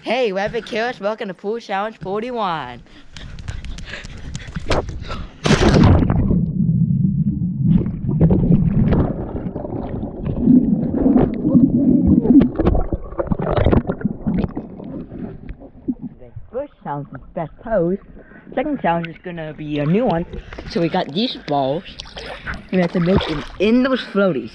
Hey, Rabbit Killers, welcome to Pool Challenge 41. First challenge is best pose. Second challenge is gonna be a new one. So we got these balls. We have to make them in those floaties.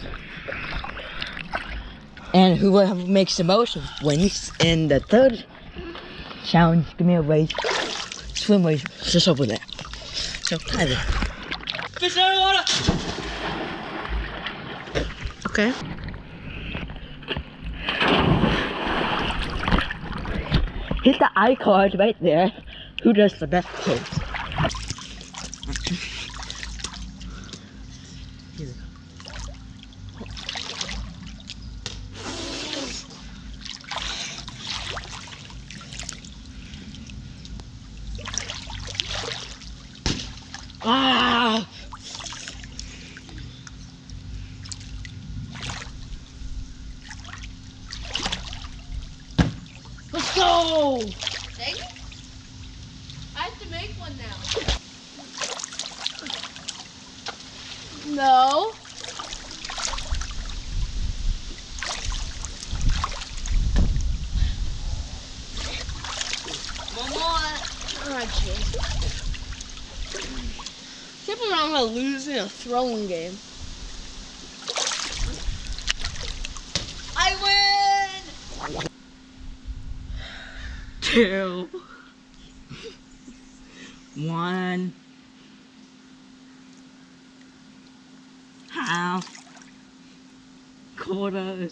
And whoever makes the most wins. And the third challenge, give me a race. Swim race, just over there. So, hi there. Fish out of the water! Okay. Hit the iCard right there. Who does the best pose? Ah! Let's go! Dang it. I have to make one now. No. One more. Alright, Chase. Can't believe I'm gonna lose in a throwing game. I win! 2, 1, half, quarter,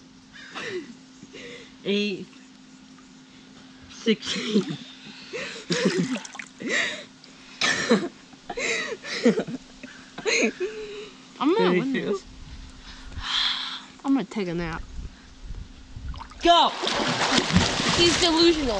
8, 16. I'm gonna win this. I'm gonna take a nap. Go! He's delusional.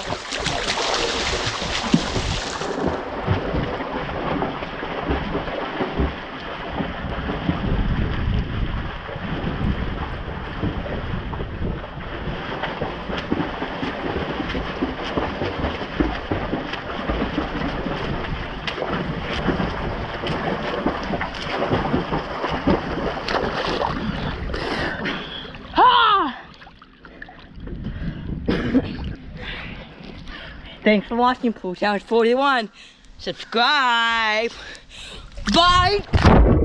Thanks for watching Pool Challenge 41. Subscribe. Bye!